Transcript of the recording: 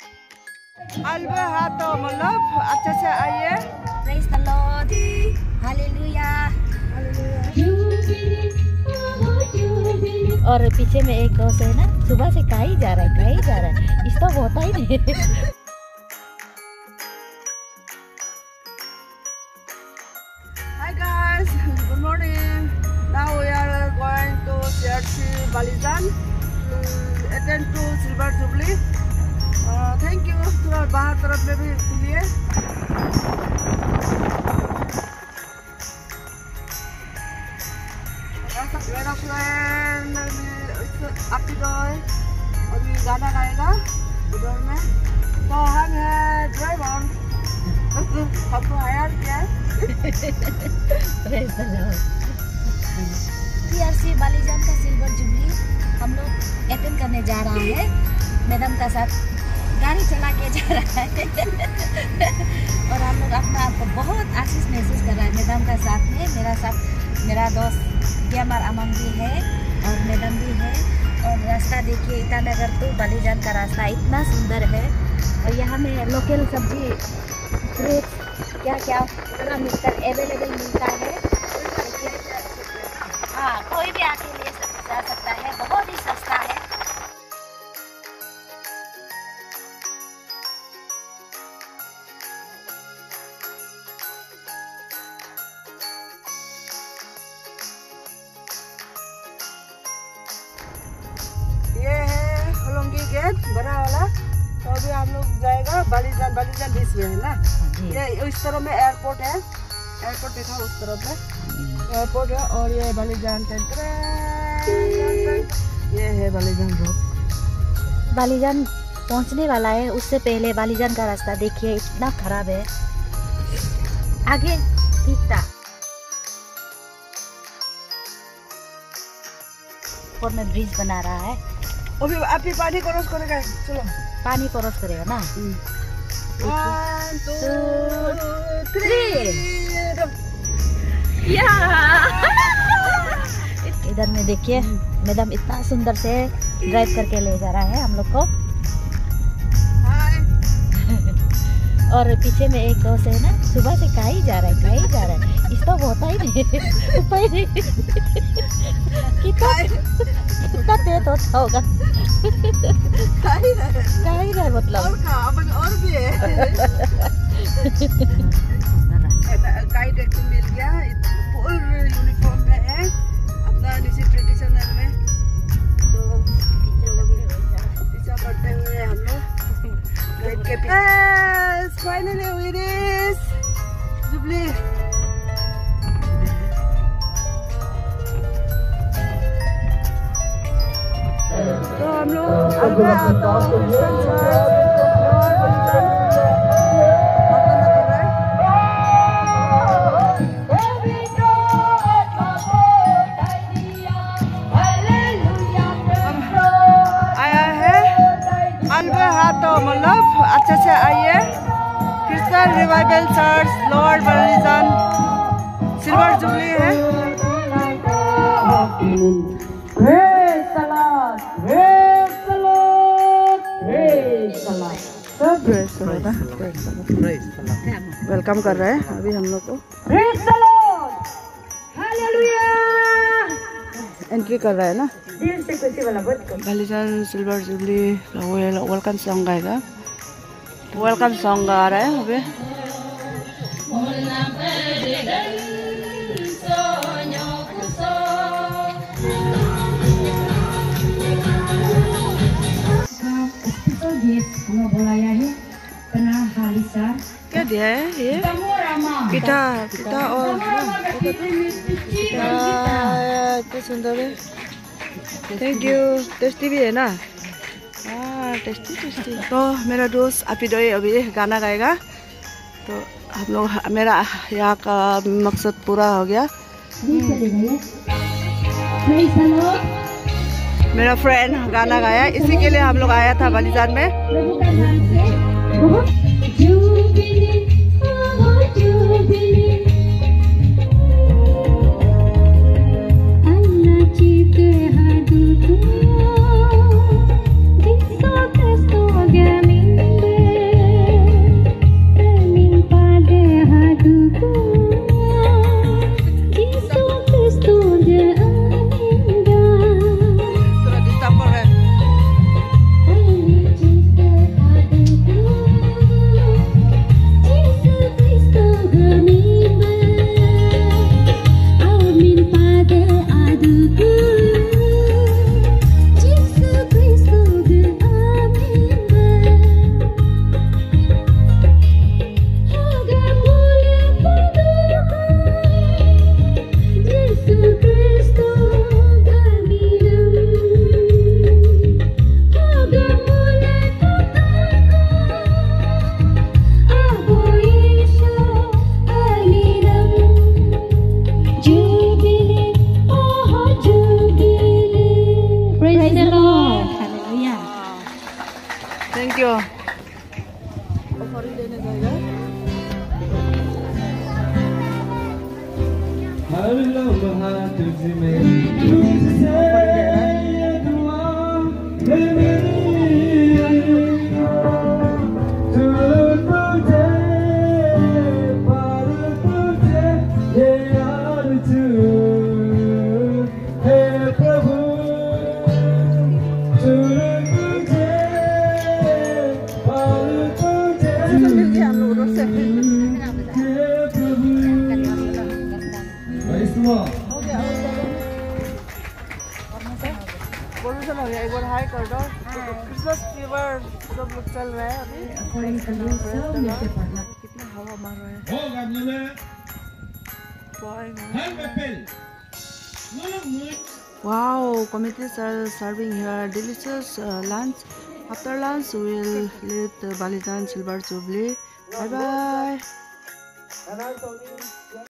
Always हाथ मतलब अच्छे से आइए। Praise the lord, hallelujah. और पीछे में एक दोस्त है ना, सुबह से कहीं जा रहा है, कहीं जा रहा है, इस तो होता ही नहीं। Hi guys, good morning. Now we are going to church Balijan to attend to Silver Jubilee. Thank you थोड़ा बाहर तरफ में भी लिए। मेरा फ्रेंड आपकी डॉय अभी गाना गाएगा उधर में, तो हम है ड्राइवर, हमको हायर किया है। PRC बालीजान का सिल्वर जुबली हम लोग अटेंड करने जा रहा है। मैडम का साथ गाड़ी चला के जा रहा है और हम लोग अपना आपको बहुत आशीष महसूस कर रहा है। मैडम का साथ में मेरा साथ मेरा दोस्त प्यामार अमन भी है और मैडम भी है। और रास्ता देखिए, ईटानगर टू बालीजान का रास्ता इतना सुंदर है। और यहाँ में लोकल सब्जी फ्रूट क्या क्या पूरा मिलकर अवेलेबल मिलता है। हाँ, कोई भी आके ले जा सकता है, बहुत ही सस्ता है। ये है होलोंगी गेट बड़ा वाला, तो अभी हम लोग जाएगा बालीजान बीच में है ना। ये इस तरफ में एयरपोर्ट है, एयरपोर्ट देखा उस तरफ में एयरपोर्ट है। और ये बालीजान ये है बालीजान रोड। बालीजान पहुंचने वाला है, उससे पहले बालीजान का रास्ता देखिए इतना खराब है। आगे ठीक था, ऊपर में ब्रिज बना रहा है। अभी आप ही पानी क्रॉस करेगा, चलो पानी क्रॉस करेगा ना। 1 2 3 इधर में देखिए, मैडम इतना सुंदर से ड्राइव करके ले जा रहा है हम लोग को। और पीछे में एक दोस्त है ना, सुबह से कहीं जा रहा है, कहीं जा रहा है, इस तो होता ही नहीं। उपाय नहीं कितना तेज होता होगा। कहीं रहा मतलब और भी है। काइट एक मिल गया, फुल यूनिफॉर्म में है, अपना नीचे ट्रेडिशनल में। तो पीछा पड़ते हुए हम लोग गाइड के पीछे। Finally we reach jubilee. तो हम लोग मतलब अच्छे से आइए। Crystal Revival Church Lower Balijan silver jubilee है। वेलकम कर रहे हैं अभी हम लोग को, एंट्री कर रहा है ना। Balijan silver jubilee welcome song गाएगा, वेलकम सॉन्ग गा रहा है अभी। क्या दिया है ये? पिठा और इतना सुंदर है। Thank you. टेस्टी भी है ना। टेस्टी। तो मेरा दोस्त अपिडोई अभी गाना गाएगा, तो हम लोग मेरा यहाँ का मकसद पूरा हो गया। मेरा फ्रेंड गाना गाया, इसी के लिए हम लोग आया था बालीजान में। Thank you. देने जाएगा। पोल्यूशन हो गया, एक बार हाई कर दो। क्रिसमस फीवर सब लोग चल रहा है अभी। कितना हवा मार रहा है। Wow, committees are serving here delicious lunch. After lunch, we will leave the Balijan Silver Jubilee. Bye bye.